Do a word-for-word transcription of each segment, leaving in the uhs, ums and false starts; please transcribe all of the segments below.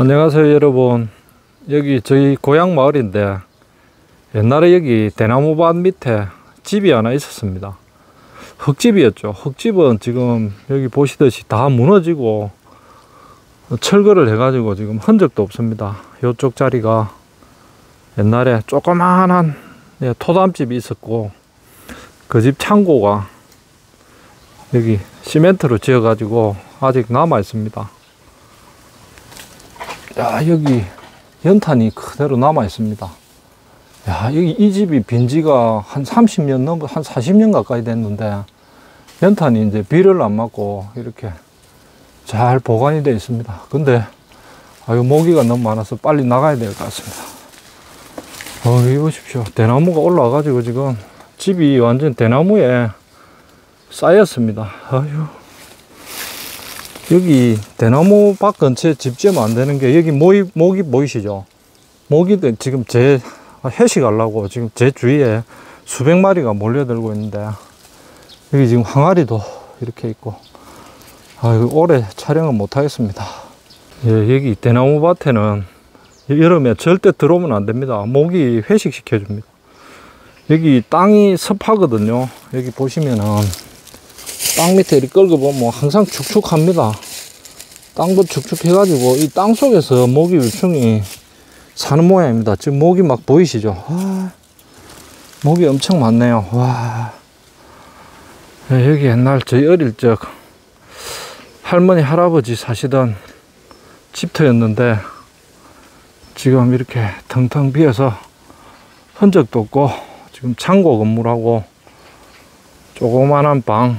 안녕하세요 여러분. 여기 저희 고향 마을인데 옛날에 여기 대나무밭 밑에 집이 하나 있었습니다. 흙집이었죠. 흙집은 지금 여기 보시듯이 다 무너지고 철거를 해 가지고 지금 흔적도 없습니다. 요쪽 자리가 옛날에 조그마한 토담집이 있었고 그 집 창고가 여기 시멘트로 지어 가지고 아직 남아 있습니다. 야, 여기 연탄이 그대로 남아 있습니다. 야, 여기 이 집이 빈 지가 한 삼십 년 넘어, 한 사십 년 가까이 됐는데, 연탄이 이제 비를 안 맞고, 이렇게 잘 보관이 되어 있습니다. 근데, 아유, 모기가 너무 많아서 빨리 나가야 될 것 같습니다. 어, 여기 보십시오. 대나무가 올라와가지고 지금 집이 완전 대나무에 쌓였습니다. 아유. 여기 대나무 밭 근처에 집 지으면 안 되는 게 여기 모이, 모기 보이시죠? 모기들 지금 제 회식하려고 지금 제 주위에 수백 마리가 몰려들고 있는데 여기 지금 항아리도 이렇게 있고 아, 이거 올해 촬영은 못 하겠습니다. 예, 여기 대나무 밭에는 여름에 절대 들어오면 안 됩니다. 모기 회식시켜 줍니다. 여기 땅이 습하거든요. 여기 보시면은 땅 밑에 이렇게 긁어보면 항상 축축합니다. 땅도 축축해가지고 이 땅 속에서 모기 유충이 사는 모양입니다. 지금 모기 막 보이시죠? 와, 모기 엄청 많네요. 와, 네, 여기 옛날 저희 어릴 적 할머니 할아버지 사시던 집터였는데 지금 이렇게 텅텅 비어서 흔적도 없고 지금 창고 건물하고 조그만한 방,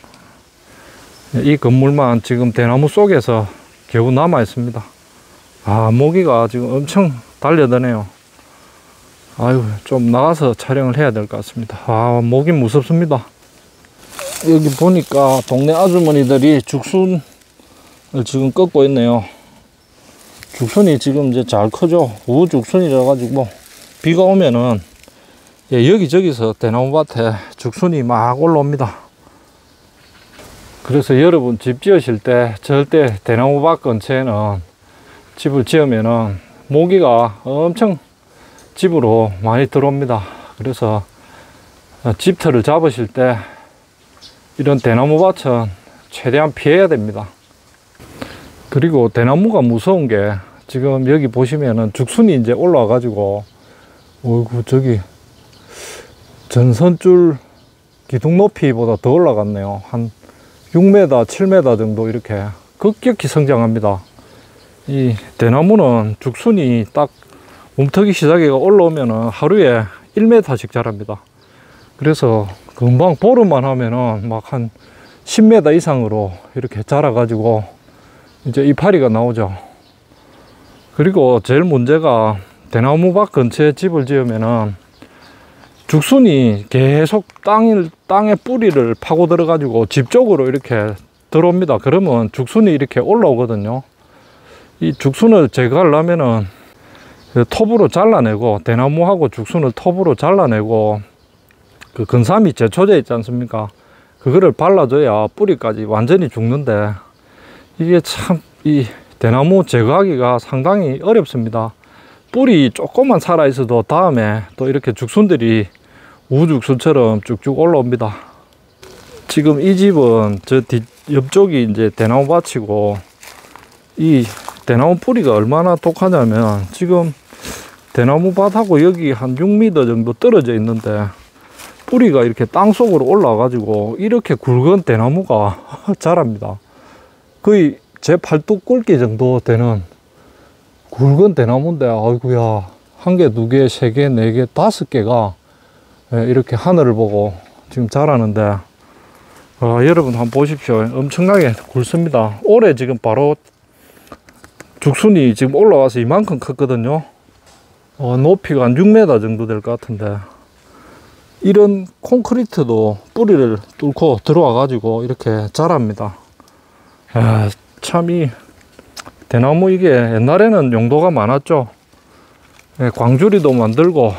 이 건물만 지금 대나무 속에서 겨우 남아 있습니다. 아, 모기가 지금 엄청 달려드네요. 아유, 좀 나가서 촬영을 해야 될 것 같습니다. 아, 모기 무섭습니다. 여기 보니까 동네 아주머니들이 죽순을 지금 꺾고 있네요. 죽순이 지금 이제 잘 크죠. 우죽순이라 가지고 비가 오면은 예, 여기저기서 대나무밭에 죽순이 막 올라옵니다. 그래서 여러분 집 지으실 때 절대 대나무밭 근처에는 집을 지으면은 모기가 엄청 집으로 많이 들어옵니다. 그래서 집터를 잡으실 때 이런 대나무밭은 최대한 피해야 됩니다. 그리고 대나무가 무서운 게 지금 여기 보시면은 죽순이 이제 올라와 가지고 어이구, 저기 전선줄 기둥 높이보다 더 올라갔네요. 한 육 미터, 칠 미터 정도 이렇게 급격히 성장합니다. 이 대나무는 죽순이 딱 움터기 시작해가 올라오면은 하루에 일 미터씩 자랍니다. 그래서 금방 보름만 하면은 막 한 십 미터 이상으로 이렇게 자라가지고 이제 이파리가 나오죠. 그리고 제일 문제가 대나무밭 근처에 집을 지으면은 죽순이 계속 땅을, 땅에 뿌리를 파고 들어가지고 집 쪽으로 이렇게 들어옵니다. 그러면 죽순이 이렇게 올라오거든요. 이 죽순을 제거하려면은 톱으로 잘라내고, 대나무하고 죽순을 톱으로 잘라내고, 그 근삼이 제초제 있지 않습니까? 그거를 발라줘야 뿌리까지 완전히 죽는데, 이게 참, 이 대나무 제거하기가 상당히 어렵습니다. 뿌리 조금만 살아있어도 다음에 또 이렇게 죽순들이 우죽순처럼 쭉쭉 올라옵니다. 지금 이 집은 저 뒤, 옆쪽이 이제 대나무 밭이고, 이 대나무 뿌리가 얼마나 독하냐면, 지금 대나무 밭하고 여기 한 육 미터 정도 떨어져 있는데, 뿌리가 이렇게 땅 속으로 올라와 가지고, 이렇게 굵은 대나무가 자랍니다. 거의 제 팔뚝 굵기 정도 되는 굵은 대나무인데, 아이고야, 한 개, 두 개, 세 개, 네 개, 다섯 개가 이렇게 하늘을 보고 지금 자라는데, 아, 여러분 한번 보십시오. 엄청나게 굵습니다. 올해 지금 바로 죽순이 지금 올라와서 이만큼 컸거든요. 어, 높이가 한 육 미터 정도 될 것 같은데, 이런 콘크리트도 뿌리를 뚫고 들어와 가지고 이렇게 자랍니다. 아, 참 이 대나무 이게 옛날에는 용도가 많았죠. 예, 광주리도 만들고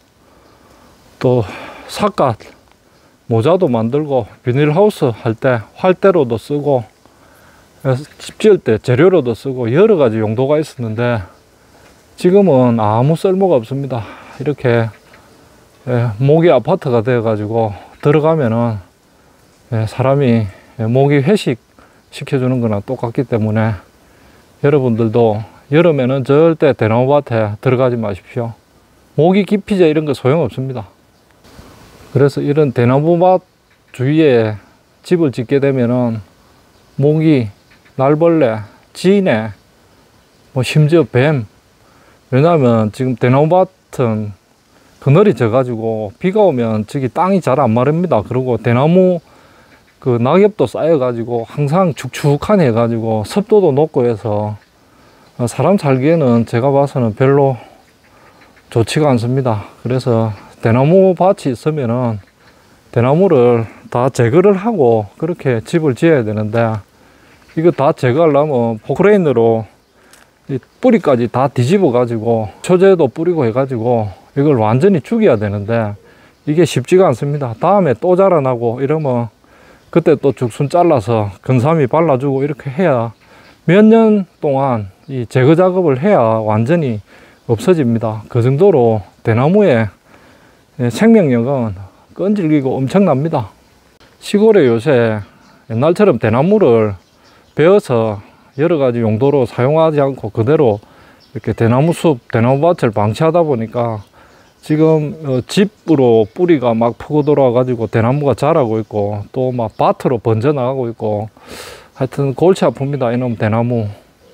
또 삿갓 모자도 만들고 비닐하우스 할 때 활대로도 쓰고 집 지을 때 재료로도 쓰고 여러 가지 용도가 있었는데 지금은 아무 쓸모가 없습니다. 이렇게 모기 아파트가 되어 가지고 들어가면은 사람이 모기 회식 시켜주는 거나 똑같기 때문에 여러분들도 여름에는 절대 대나무 밭에 들어가지 마십시오. 모기 기피제 이런 거 소용없습니다. 그래서 이런 대나무 밭 주위에 집을 짓게 되면은 모기, 날벌레, 지네, 뭐 심지어 뱀. 왜냐하면 지금 대나무 밭은 그늘이 져가지고 비가 오면 저기 땅이 잘 안 마릅니다. 그리고 대나무 그 낙엽도 쌓여가지고 항상 축축하니 해가지고 습도도 높고 해서 사람 살기에는 제가 봐서는 별로 좋지가 않습니다. 그래서 대나무 밭이 있으면은 대나무를 다 제거를 하고 그렇게 집을 지어야 되는데 이거 다 제거하려면 포크레인으로 이 뿌리까지 다 뒤집어 가지고 초제도 뿌리고 해가지고 이걸 완전히 죽여야 되는데 이게 쉽지가 않습니다. 다음에 또 자라나고 이러면 그때 또 죽순 잘라서 건삼이 발라주고 이렇게 해야 몇 년 동안 이 제거 작업을 해야 완전히 없어집니다. 그 정도로 대나무의 생명력은 끈질기고 엄청납니다. 시골에 요새 옛날처럼 대나무를 베어서 여러 가지 용도로 사용하지 않고 그대로 이렇게 대나무 숲, 대나무 밭을 방치하다 보니까 지금 집으로 뿌리가 막 퍼고 돌아와 가지고 대나무가 자라고 있고 또 막 밭으로 번져 나가고 있고 하여튼 골치 아픕니다. 이놈 대나무.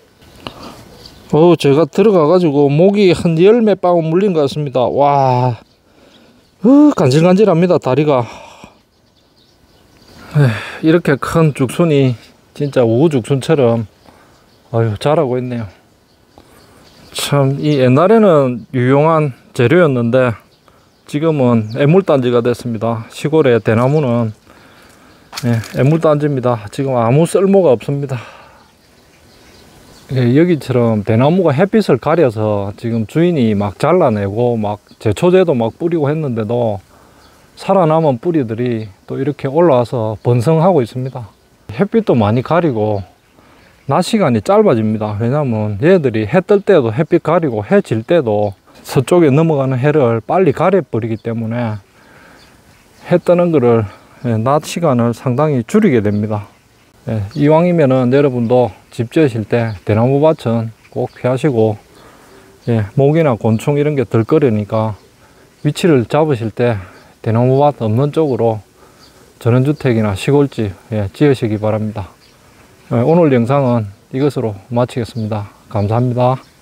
어, 제가 들어가 가지고 목이 한 열 몇 방울 물린 것 같습니다. 와, 어, 간질간질합니다. 다리가. 에휴, 이렇게 큰 죽순이 진짜 우죽순처럼 아유 자라고 있네요. 참 이 옛날에는 유용한 재료였는데 지금은 애물단지가 됐습니다. 시골의 대나무는 예, 애물단지입니다. 지금 아무 쓸모가 없습니다. 예, 여기처럼 대나무가 햇빛을 가려서 지금 주인이 막 잘라내고 막 제초제도 막 뿌리고 했는데도 살아남은 뿌리들이 또 이렇게 올라와서 번성하고 있습니다. 햇빛도 많이 가리고 낮 시간이 짧아집니다. 왜냐면 얘들이 해 뜰 때도 햇빛 가리고 해 질 때도 서쪽에 넘어가는 해를 빨리 가려버리기 때문에 해 뜨는 거를 낮 시간을 상당히 줄이게 됩니다. 예, 이왕이면은 여러분도 집 지으실 때 대나무 밭은 꼭 피하시고 예, 모기나 곤충 이런 게 들끓으니까 위치를 잡으실 때 대나무 밭 없는 쪽으로 전원주택이나 시골집 예, 지으시기 바랍니다. 예, 오늘 영상은 이것으로 마치겠습니다. 감사합니다.